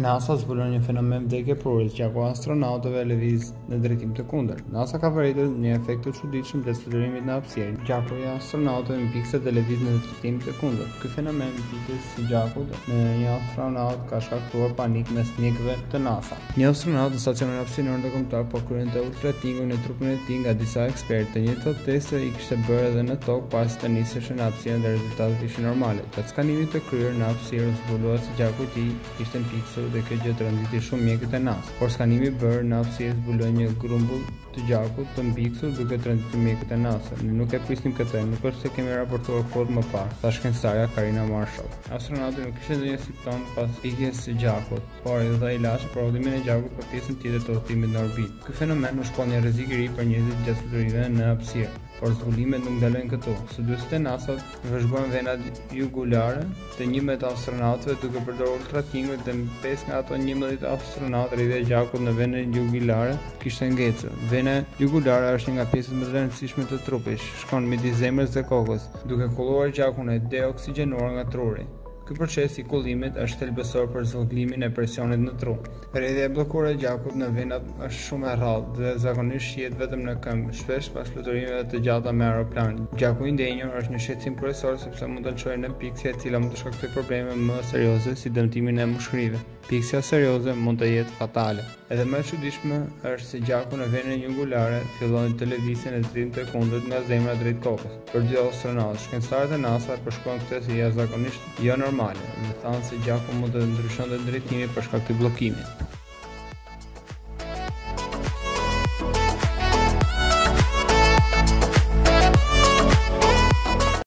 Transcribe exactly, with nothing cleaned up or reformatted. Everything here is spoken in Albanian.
NASA zbulon një fenomen vdekje prurës që ku astronautëve lëviz në drejtim të kundërt. NASA ka vërejtur një efekt të çuditshëm të fluturimit në hapësirë. Gjaku i astronautëve mbi dhe lëviz në drejtim të kundërt. Ky fenomen mbitet si gjakut në një astronaut ka shkaktuar panik mes mjekëve të NASA. Një astronaut në stacionin hapësinor ndërkombëtar po kryente ultratingun në trupin e tij nga disa ekspertë. Të njëjtat teste i kishte bërë edhe në tokë pas të nisësh në hapësirë dhe rezultatet ishin normale. Gjatë skanimit të kryer në hapësirë zbulua se gjaku i tij ishte mpiksur dhe kjo gjë tronditi shumë mjekët e NASA. Por skanimi bërë në hapësirë zbuloi një grumbull të gjakut të mpiksur duke trondituar mjekët e NASA. Ne nuk e prisnim këtë, nuk është se kemi raportuar kohë më parë, tha shkencëtarja Karina Marshall. Astronauti nuk kishte ndonjë simptom pas ikjes së gjakut, por ai dha ilaç për prodhimin e gjakut për pjesën tjetër të udhëtimit në orbitë. Ky fenomen u shpall një rrezik i ri për njerëzit gjatë fluturimeve në hapësirë. Por zbulimet nuk ndalojnë këtu. Studiuesit e NASA vëzhguan venat jugulare të njëmbëdhjetë astronautëve duke përdorur ultratingun dhe pesë nga ato njëmbëdhjetë astronautë rrjedhja e gjakut në venën jugulare kishte ngecur. Vena jugulare është një nga pjesët më të rëndësishme të trupit, shkon midis zemrës dhe kokës, duke kulluar gjakun e deoksigenuar nga truri. Ky proces i kullimit është thelbësor për zvogëlimin e presionit në tru. Rrjedhja e bllokuar e gjakut në venat është shumë e rrallë dhe zakonisht shihet vetëm në këmbë, shpesh pas fluturimeve të gjata me aeroplan. Gjaku i ndenjur është një shqetësim kryesor sepse mund të çojë në piksje e cila mund të shkaktojë probleme më serioze si dëmtimin e mushkërive. Piksja serioze mund të jetë fatale. Edhe më e çuditshme është se gjaku në venën jugulare fillon të lëvizë në drejtim të kundërt nga zemra drejt kokës. Për dy astronautë, shkencëtarët e NASA përshkruan këtë si jashtëzakonisht jo normale, dhe thanë se gjaku mund të ndryshonte drejtimin për shkak të bllokimit.